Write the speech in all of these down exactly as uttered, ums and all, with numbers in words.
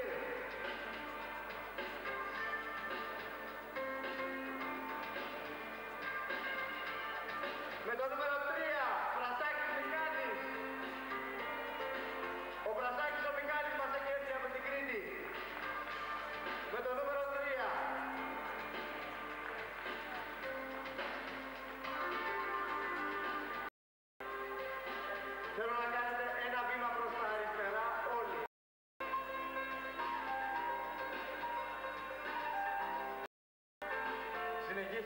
Με το νούμερο τρία, Πρασάκης Μιχάλης. Ο Πρασάκης ο Μιχάλης μας έχει έρθει από την Κρήτη. Με το νούμερο τρία. Θέλω να κάνετε ένα βήμα προς τα αριστερά όλοι. Συνεχίστε.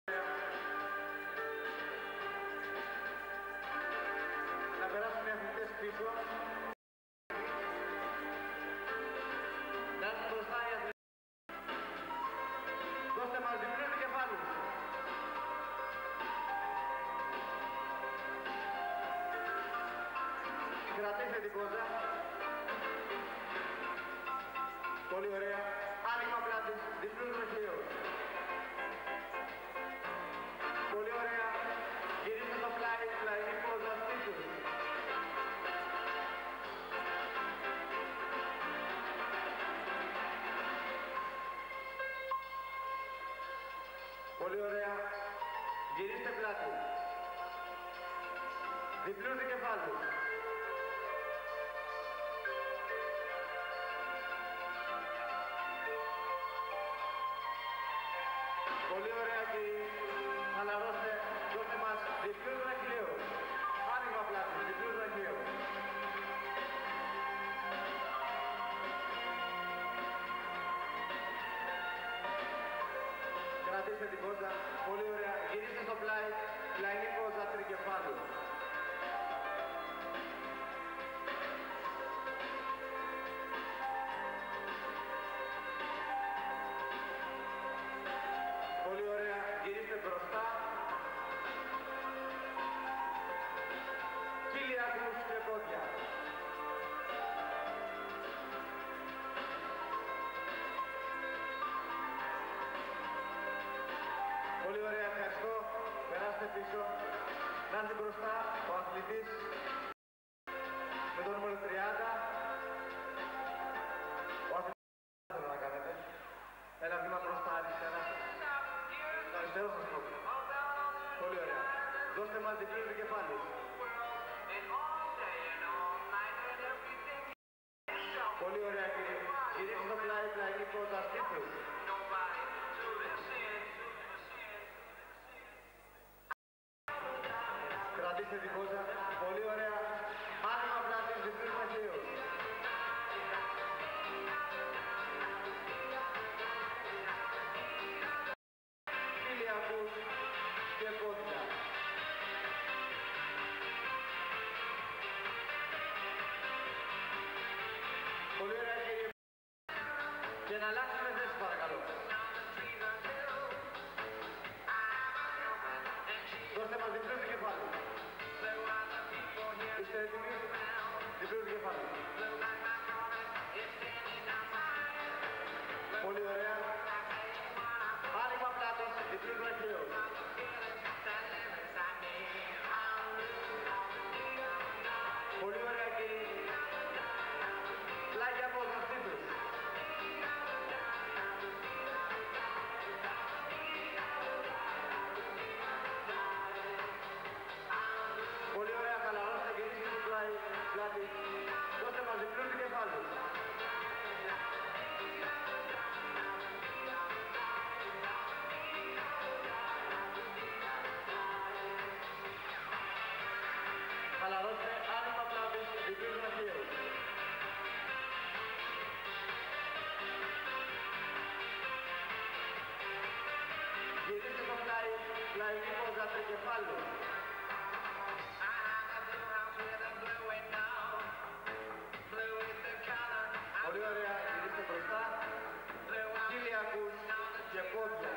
Να περάσουν οι αθλητές πίσω. Να έρθουν μπροστά οι αθλητές. Δώστε μας διπλούς κεφάλους. Κρατήστε την κόζα. Πολύ ωραία. Άνοιγμα πλάτης, διπλούς ροχαίους. Πολύ ωραία. Γυρίστε το πλάι, πλαϊνή πόζα στήθους. Πολύ ωραία. Γυρίστε πλάτη. Διπλούς δικεφάλους. Πολύ ωραία κύριοι. Χαλαρώστε. Δώστε μας διπλούς δαχτυλίους. Άνοιγμα πλάτης, διπλούς δαχτυλίους. Κρατήστε την πόζα. Πολύ ωραία. Γυρίστε στο πλάι. Πλαϊνή πόζα τρικεφάλου. Πολύ ωραία. Γυρίστε μπροστά. Χίλια ακούς και πόδια. Πολύ ωραία. Ευχαριστώ. Περάστε πίσω. Να έρθει μπροστά ο αθλητής με το νούμερο τριάντα. Ο αθλητής θέλω να κάνετε. Ένα βήμα προς τα αριστερά. Το αριστερό σας τρόπο. Πολύ ωραία. Δώστε μας διπλούς δικεφάλους. Πολύ ωραία κύριε. Γυρίστε το πλάι, πλαϊνή πόζα στήθους. Κρατήστε την πόζα. Πολύ ωραία. Άνοιγμα πλάτης, διπλούς μαχαίους. Χίλια ακούς και πόδια. Πολύ ωραία κύριε. Και να αλλάξουμε θέση παρακαλώ. Δώστε μας διπλούς δικεφάλους. Είστε έτοιμοι? Διπλούς δικεφάλους. Πολύ ωραία. Άνοιγμα πλάτης, διπλούς βραχαίους. Πολύ ωραία κύριοι. Πλάγια πόζα στήθους. Πολύ ωραία, χαλαρώστε και ρίξτε το πλάι, πλάτη. Δώστε μας διπλούς δικεφάλους. Χαλαρώστε, άνοιγμα πλάτης, διπλούς μαχαίους. Γυρίστε το πλάι, πλαϊνή πόζα τρικεφάλου. Πολύ ωραία, γυρίστε μπροστά. Χίλια ακούς και πόδια.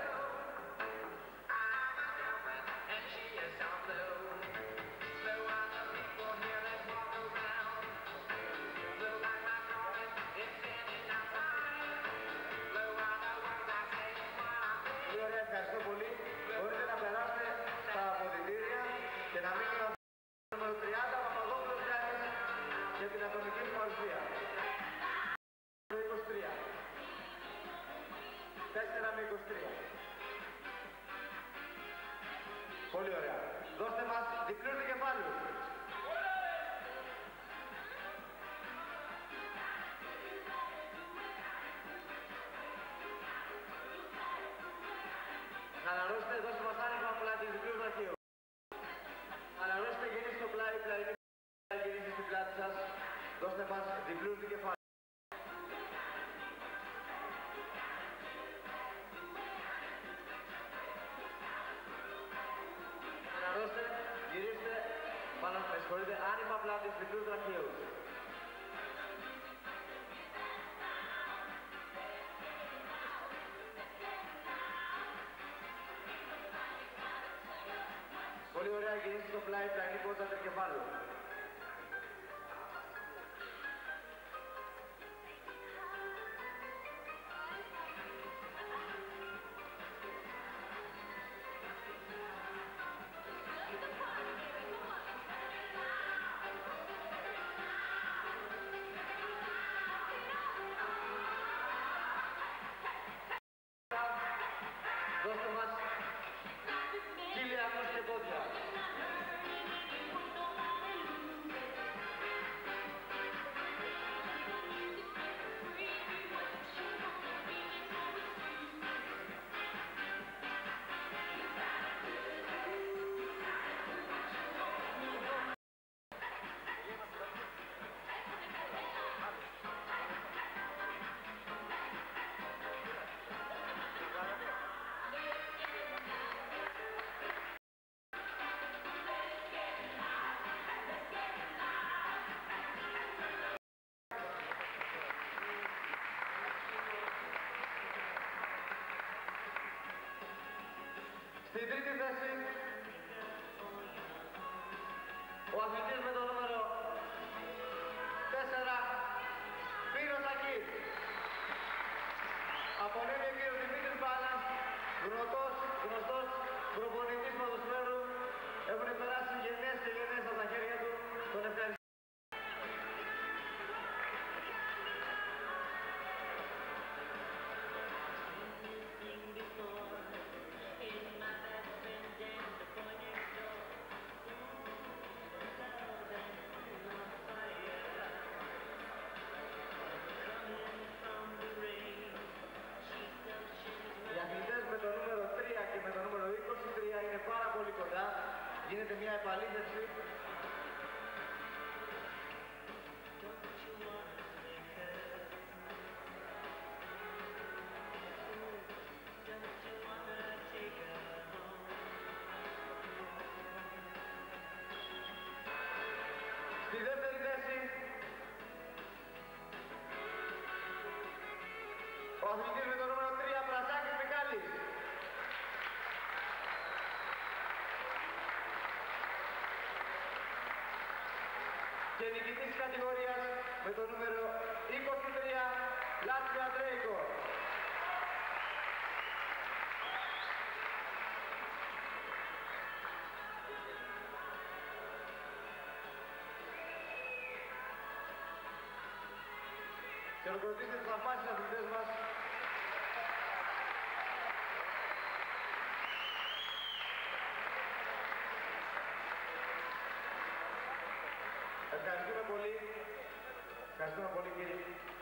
Πολύ ωραία, ευχαριστώ πολύ. Μπορείτε να περάσετε στα αποδυτήρια και να μείνει το νούμερο τριάντα Παπαδόπουλος Γιάννης για την ατομική του παρουσία. τέσσερα με είκοσι τρία. Πολύ ωραία. Δώστε μας διπλούς δικεφάλιους. Χαλαρώστε, δώστε μας άνοιγμα απλά της διπλούς βραχίου. Χαλαρώστε, γυρίστε το πλάι, πλάι, γυρίστε στην πλάτη σας. Δώστε μας διπλούς δικεφάλιους. Χαλαρώστε, γυρίστε, πάνω, με συγχωρείτε, άνοιγμα απλά της διπλούς βραχίου. Πολύ ωραία, γυρίστε στο πλάι, πλαϊνή πόρτα τρικεφάλου. Δώστε μας κύλια και πόδια. Στην τρίτη θέση, ο αθλητής με το νούμερο τέσσερα, Σπύρος Ακής. Απονέμει ο κύριος Δημήτρης Μπάλας, γνωστός, γνωστός προπονητής ποδοσφαίρου. Έχουν περάσει γενιές και γενιές από τα χέρια του. Τον ευχαριστώ. Οι αθλητές με το νούμερο τρία και με το νούμερο είκοσι τρία είναι πάρα πολύ κοντά. Γίνεται μια επαλήθευση. Στη δεύτερη θέση, ο αθλητής με το νούμερο τρία, Πρασάκης Μιχάλης. Και νικητής της κατηγορίας με το νούμερο είκοσι τρία, Λάτσιο Αντρέικο. Χειροκροτήστε τους θαυμάσιους αθλητές μας. Ευχαριστούμε πολύ. Ευχαριστούμε πολύ κύριε.